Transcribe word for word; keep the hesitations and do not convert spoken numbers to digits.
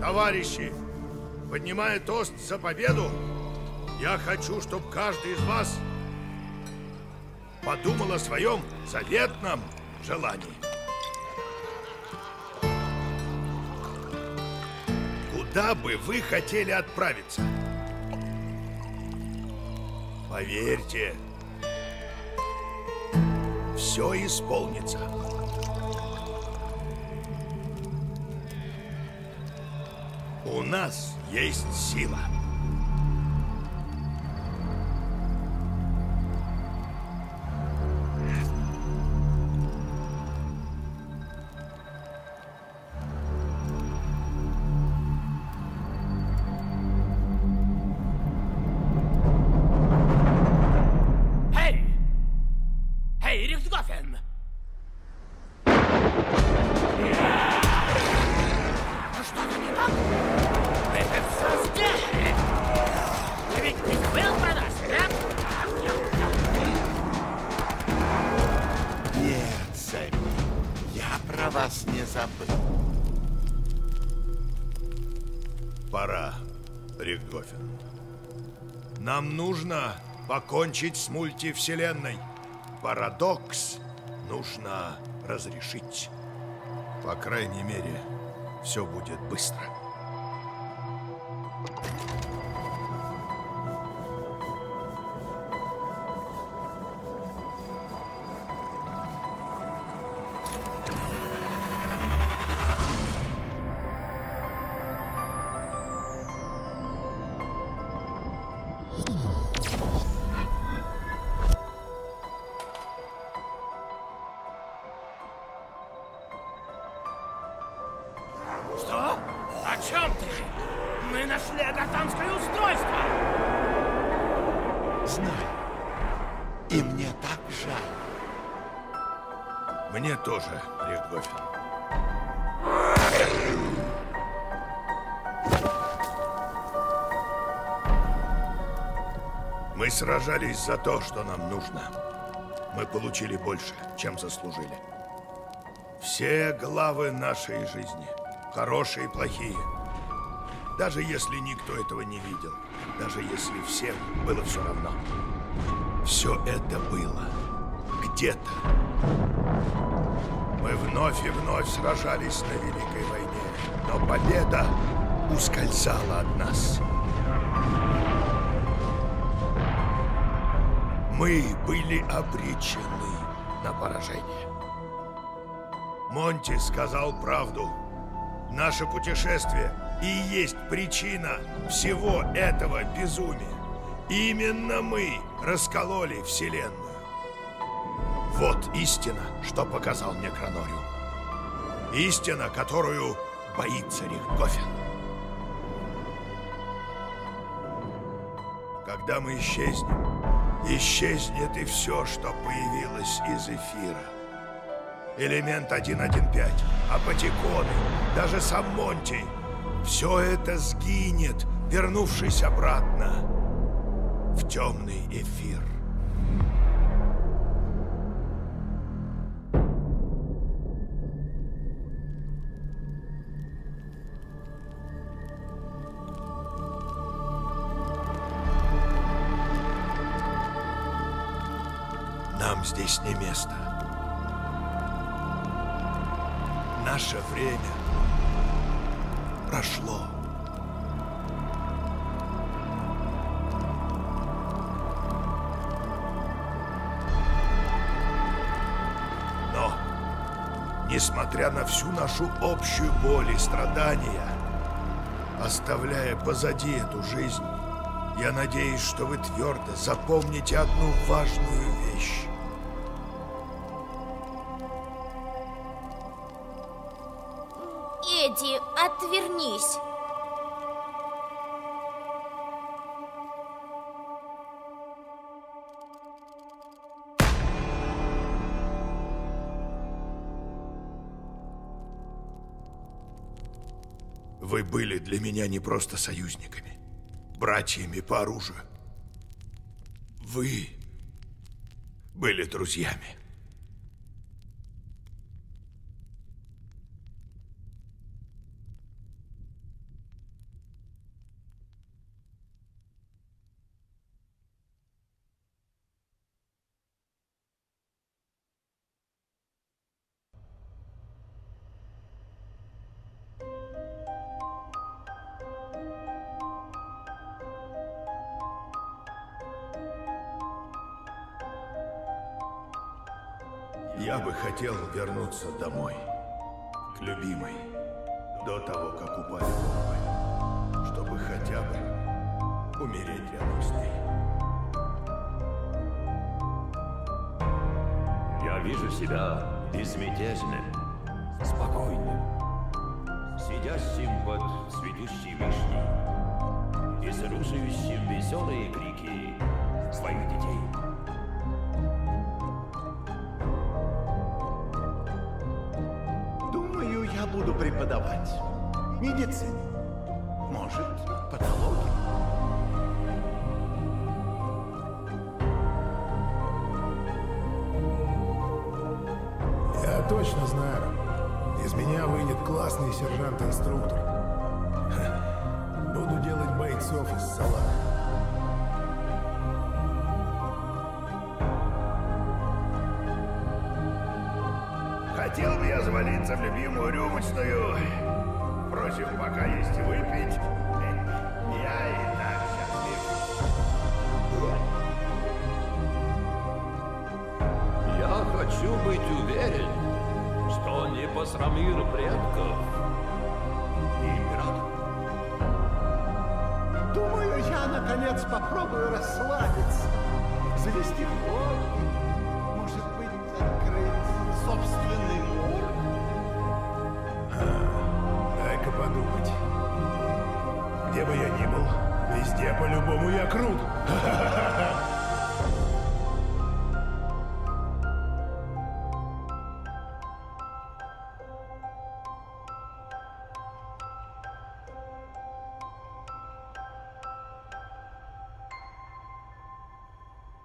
Товарищи, поднимая тост за победу, я хочу, чтобы каждый из вас подумал о своем заветном желании. Куда бы вы хотели отправиться? Поверьте, все исполнится. У нас есть сила. Пора, Рихтгофен. Нам нужно покончить с мультивселенной. Парадокс нужно разрешить. По крайней мере, все будет быстро. Что? О чем ты? Мы нашли агатанское устройство! Знаю. И мне так жаль. Мне тоже, Рихтгофен. Мы сражались за то, что нам нужно. Мы получили больше, чем заслужили. Все главы нашей жизни, хорошие и плохие, даже если никто этого не видел, даже если всем было все равно, все это было где-то. Мы вновь и вновь сражались на Великой войне, но победа ускользала от нас. Мы были обречены на поражение. Монти сказал правду. Наше путешествие и есть причина всего этого безумия. Именно мы раскололи Вселенную. Вот истина, что показал мне Кронориум. Истина, которую боится Рихтгофен. Когда мы исчезнем, исчезнет и все, что появилось из эфира. Элемент один один пять, апотеконы, даже сам Монти. Все это сгинет, вернувшись обратно в темный эфир. Нам здесь не место. Наше время прошло. Но, несмотря на всю нашу общую боль и страдания, оставляя позади эту жизнь, я надеюсь, что вы твердо запомните одну важную вещь. Эдди, отвернись. Вы были для меня не просто союзниками, братьями по оружию. Вы были друзьями. Я бы хотел вернуться домой, к любимой, до того, как упали бомбы, чтобы хотя бы умереть рядом с ней. Я вижу себя безмятежным, спокойным, сидящим под цветущей вишней и слушающим веселые крики своих детей. Думаю, я буду преподавать медицину. Может, патологию. Я точно знаю. Из меня выйдет классный сержант-инструктор. Ха. Буду делать бойцов из салата. Хотел бы я завалиться в любимую рюмочную. Впрочем, пока есть и выпить, я и так счастлив. Я хочу быть уверен, что не посрамил предков и императора. Думаю, я наконец попробую расслабиться, завести хобби, может быть, открыть собственный морг. Дай-ка подумать. Где бы я ни был, везде по-любому я крут.